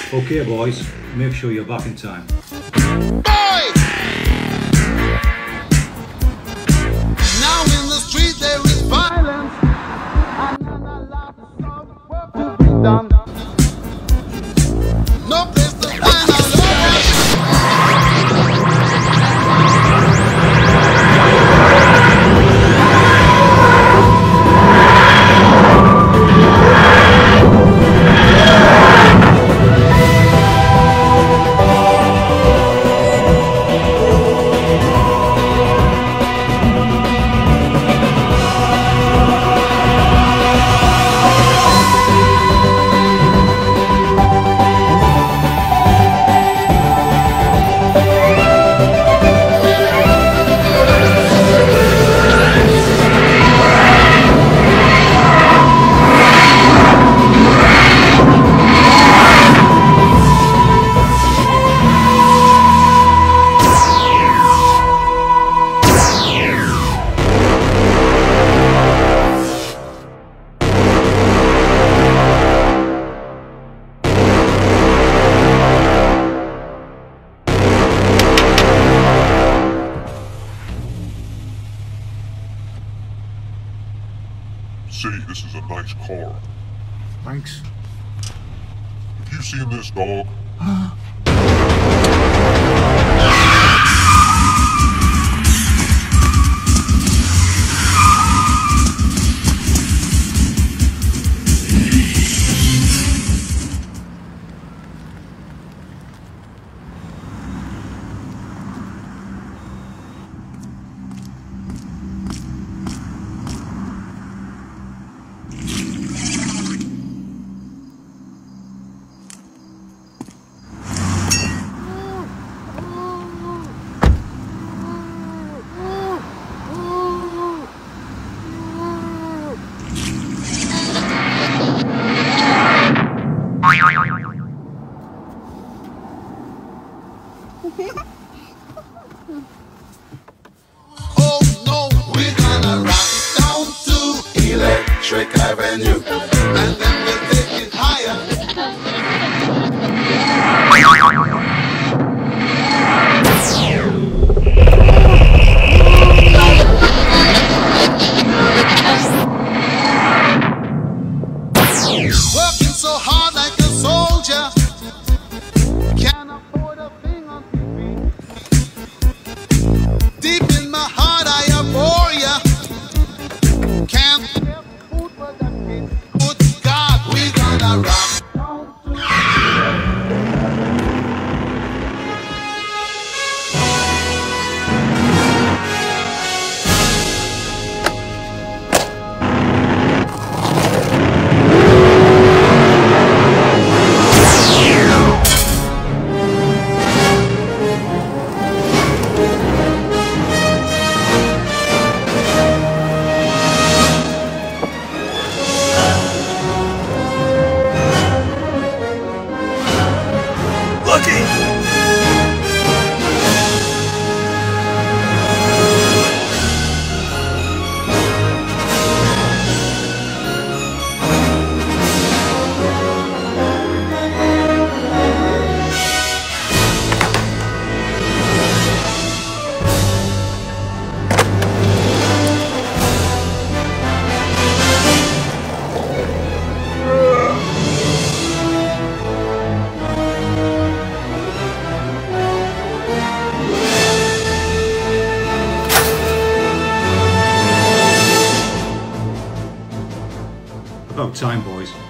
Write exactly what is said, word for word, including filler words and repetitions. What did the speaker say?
Okay boys, make sure you're back in time. Boys! Now in the street there is violence, and not a lot of work to be done. No place to find a See, this is a nice car. Thanks. Have you seen this dog? Oh no, we're gonna rock down to Electric Avenue, and then we'll take it higher. Working so hard like a soldier, can't afford a thing on T V. Deep in my heart I abhor ya. Can't get food for the kids. Good God, we gonna rock. About time boys.